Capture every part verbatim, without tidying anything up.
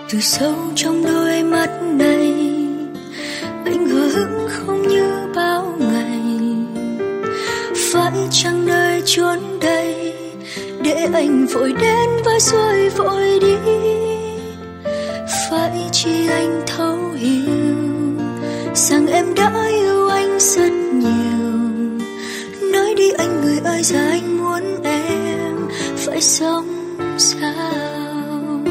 Từ sâu trong đôi mắt này, anh hờ hững không như bao ngày. Phải chăng nơi chốn đây để anh vội đến và rồi vội đi? Phải chi anh thấu hiểu rằng em đã yêu anh rất nhiều. Nói đi anh người ơi, giờ anh muốn em phải sống sao?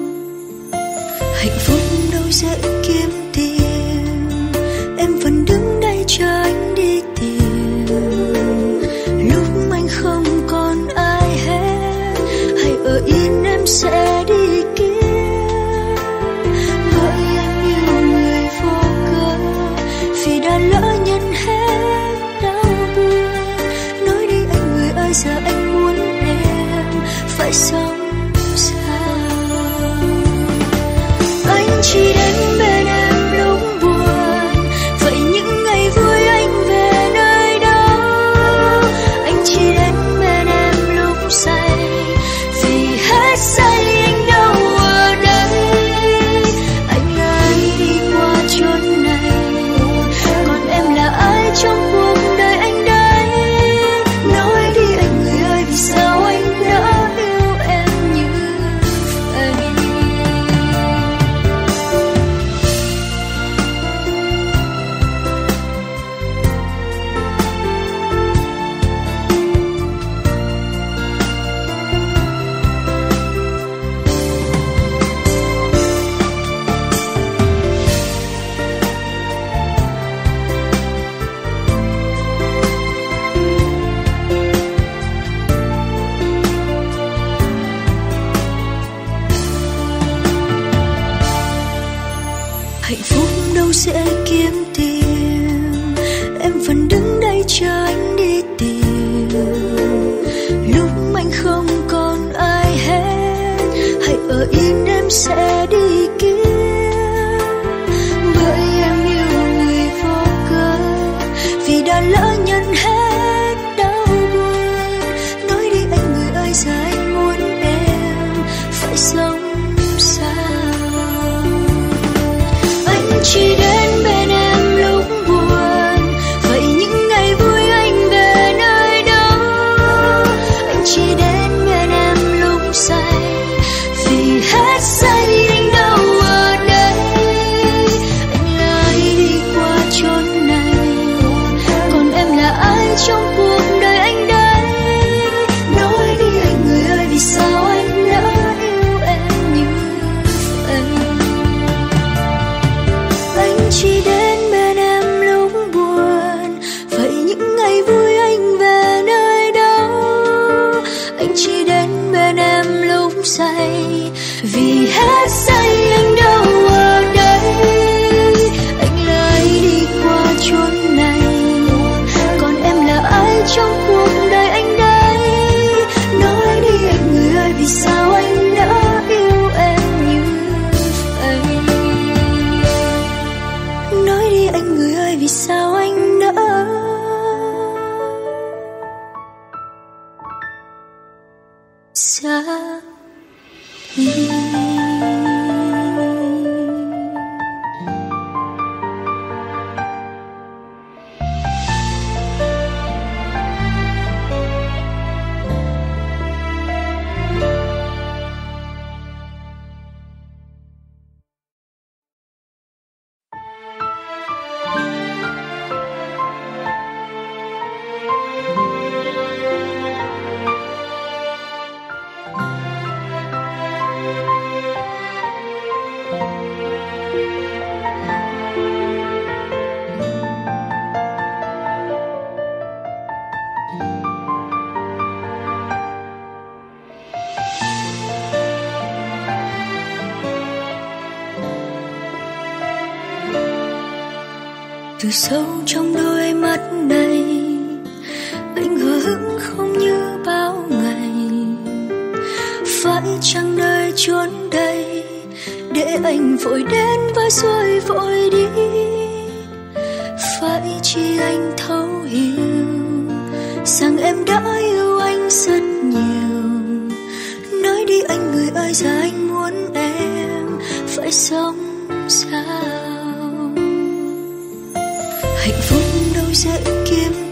Hạnh phúc đâu dễ kiếm tìm, em vẫn đứng đây chờ anh đi tìm. Lúc anh không còn ai hết, hãy ở yên em sẽ đi kiếm. Bởi anh yêu người vô cớ, vì đã lỡ nhận hết đau buồn. Nói đi anh người ơi, giờ anh muốn em phải sống. Chỉ đến bên em lúc buồn, vậy những ngày vui anh về nơi đó. Anh chỉ đến bên em lúc say, vì hết say anh đâu ở đây. Anh ơi đi qua chốn này, còn em là ai trong cuộc đời anh đây? Nói đi anh người ơi, vì sao anh đã yêu em như vậy? Hạnh phúc đâu dễ kiếm tìm, em vẫn đứng đây chờ anh đi tìm. Lúc anh không còn ai hết, hãy ở yên em sẽ đi kiếm. Bởi em yêu người vô cớ, vì đã lỡ nhận hết đau buồn. Nói đi anh người ơi, giờ anh muốn em phải sống sao? Chỉ đến bên em lúc buồn, vậy những ngày vui anh về nơi đó. Anh chỉ đến bên em lúc say, vì hết say anh đâu ở đây. Anh ơi đi qua chốn này, còn em là ai trong cuộc đời anh đây? Nói đi anh người ơi, vì sao anh đã yêu em như vậy? Chỉ đến bên em lúc buồn, vậy những ngày vui anh về nơi đó. Anh chỉ đến bên em lúc say, vì hết say anh đâu ở đây. Anh ơi đi qua chốn này, còn em là ai trong cuộc đời anh đây? Nói đi anh người ơi, vì sao anh đã yêu em như vậy? Nói đi anh người ơi, vì sao anh đã xa đi? Từ sâu trong đôi mắt này, anh hờ hững không như bao ngày. Phải chăng nơi chốn đây để anh vội đến và rồi vội đi? Phải chi anh thấu hiểu rằng em đã yêu anh rất nhiều. Nói đi anh người ơi, giờ anh muốn em phải sống sao. Hạnh phúc đâu dễ kiếm